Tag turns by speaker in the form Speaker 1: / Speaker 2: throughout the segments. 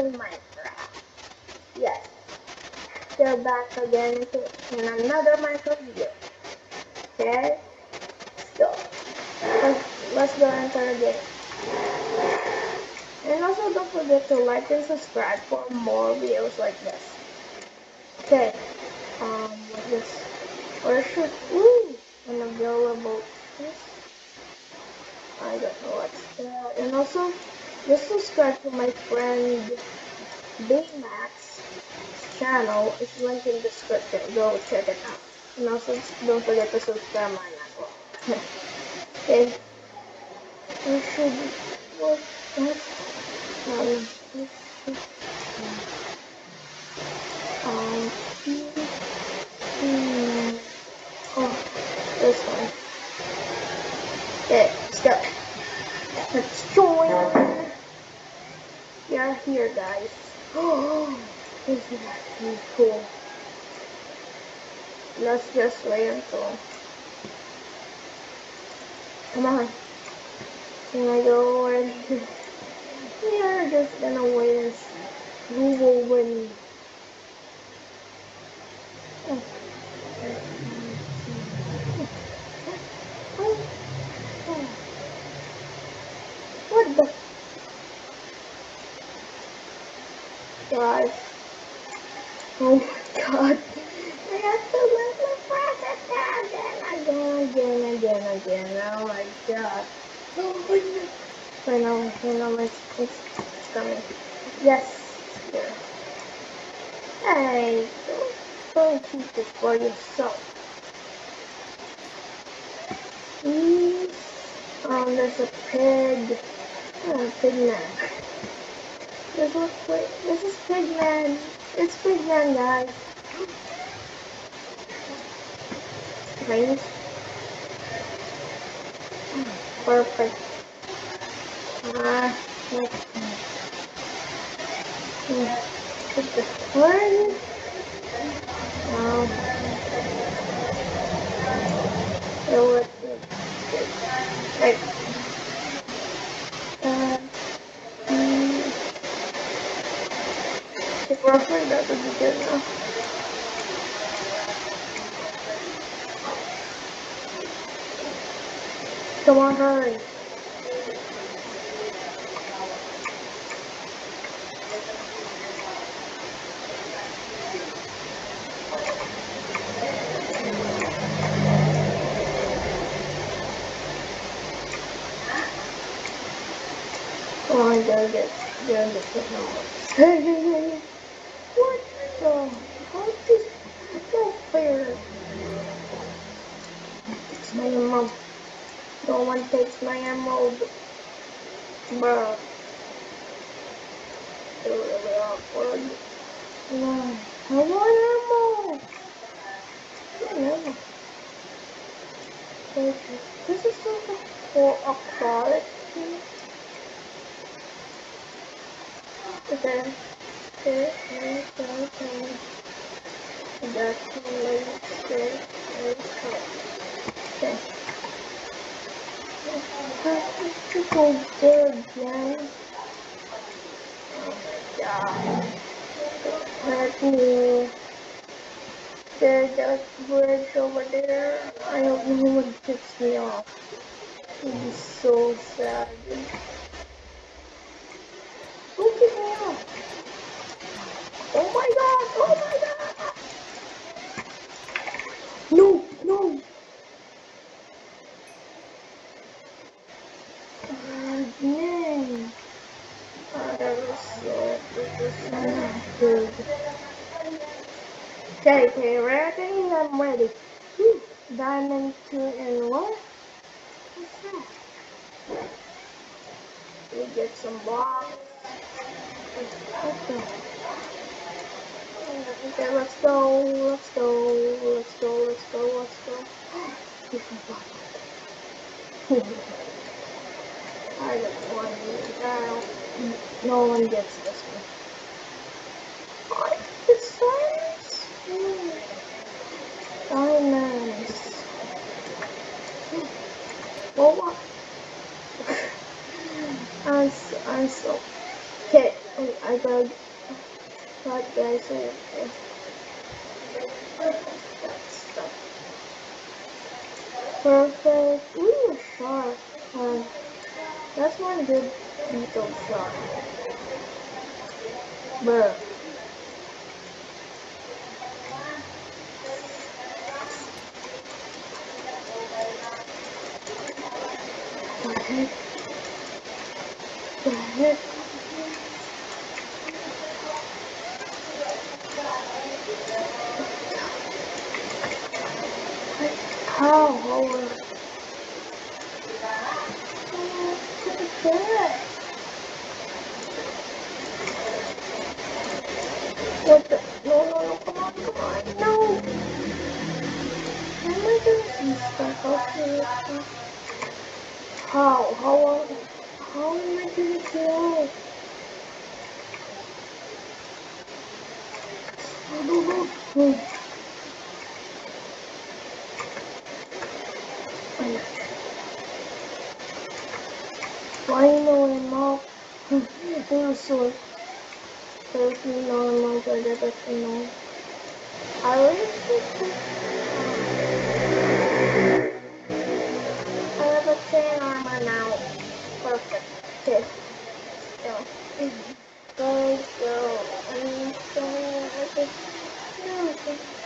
Speaker 1: in Minecraft. Yes, they're back again in another Minecraft video. Okay, so let's go into the game. And also don't forget to like and subscribe for more videos like this. Okay, what's this? Where should, unavailable. I don't know what's that. And also, just subscribe to my friend Big Max channel. It's linked in the description. Go check it out. And also, don't forget to subscribe mine as well. Okay. We should work that. Um, oh, this one. Okay, let's go. Let's join. We are here, guys. Oh, this is actually cool. Let's just wait until. Come on. Can I go over here? We are just gonna wait and see who will win. What the? Guys. Oh my god. I have to let me press it again. Oh my god. Oh my god. I know, it's coming. Yes. Yeah. Hey, don't keep it for yourself. Please. There's a pig. Oh, Pigman. This is Pigman. It's Pigman, guys. Nice. Perfect. Put this one. So what? Like. Roughly that would be good enough. Come on, hurry. Oh, I gotta get the What the? How is this so fair? It's my mom. No one takes my emerald. Bro. It's really awkward. No. I want emerald. No. This is something for aquatic. Okay. Okay. That's okay. To go there again. Oh my god. Let me. There's a bridge over there. I hope no one picks me off. It would be so sad. Who picked me off? Oh my god! Oh my god! No! No! Dang! That was so good. Okay, ready? I'm ready. Diamond 2 and 1. What's that? We get some blocks. Okay, let's go. I just want to out. No one gets this one. What? It's science? Diamonds. Oh, what? I'm so. Okay. Oh, I got that guys. That's stuff. Perfect. Ooh, shark. That's one good beetle shot. Bruh. The heck? The heck? How? What the? No, no, no, come on, come on, no! How am I gonna see stuff out here? How? How am I gonna get out? No, no, no, no. Finally, I'm up. There's no normal, but that's no. I really think I have a chain armor now. Perfect. Okay. So, go. I'm going to no.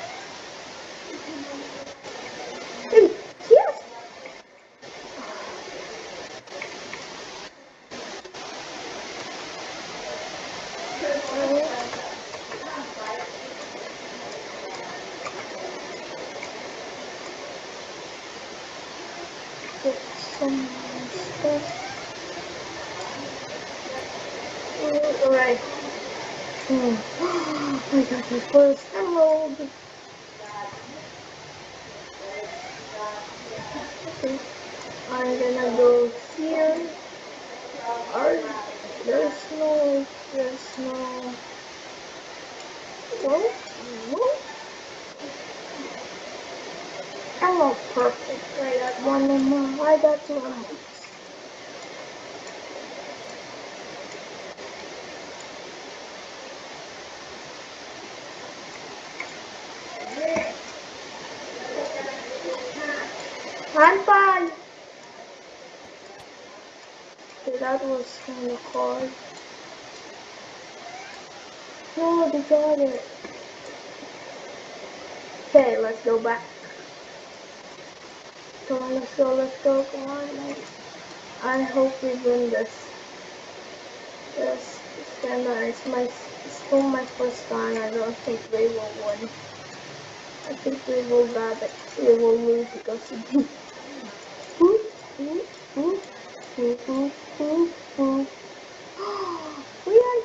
Speaker 1: Hey, yes! Get some stuff. Alright. I got my first emerald. Okay. I'm gonna go here. Are there's no no no emerald perfect. I got one emerald. I got two emeralds. I'm fine. Okay, that was kind of hard. No, they got it. Okay, let's go back. Come on, let's go, come on, mate. I hope we win this. Yes, it's kinda, it's still my first time. I don't think we will win. I think we will grab it. We will lose because we are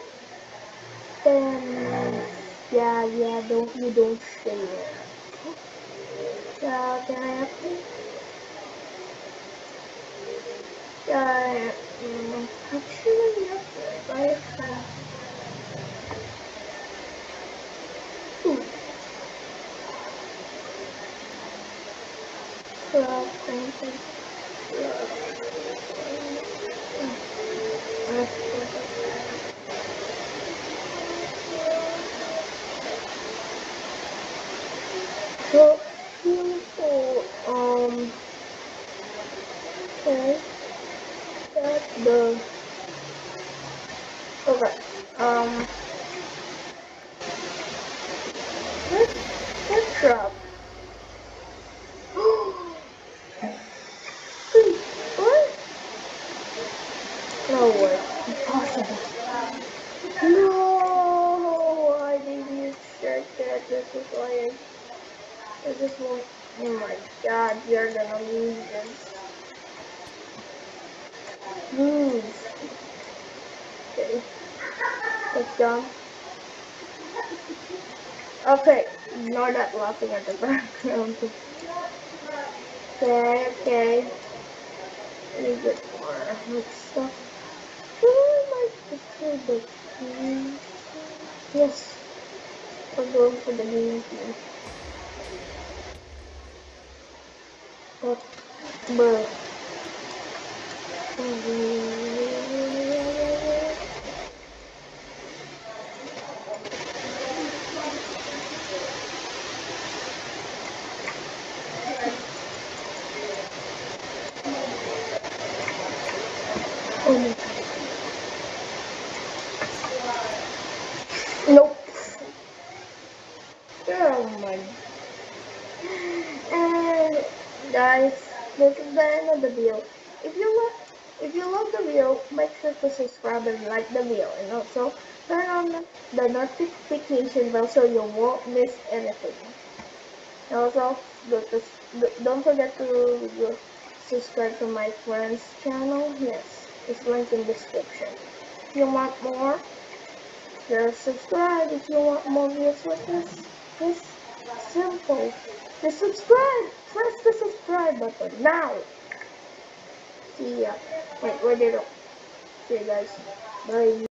Speaker 1: then yeah, don't stay there. Can I have this? Actually, yes, I have some. Ooh, thank you. So beautiful. Okay, that's the. Okay. Let's drop. What? No way. Impossible. No, I didn't check that. This is like. This won't. Oh my god, you're gonna lose this. Lose. Okay. Let's go. Okay. Ignore that laughing at the background. Okay. Let me get more stuff. The green. Yes, we're going for the green team. Oh, bro. Oh my god. Nope. Oh my. And guys, this is the end of the video. If you love the video, make sure to subscribe and like the video, and also turn on the notification bell so you won't miss anything. And also, don't forget to subscribe to my friend's channel. Yes, it's linked in description. If you want more, just subscribe. If you want more videos like this, it's simple. Just subscribe. Press the subscribe button now. See ya. Wait, where did it go? See you guys. Bye.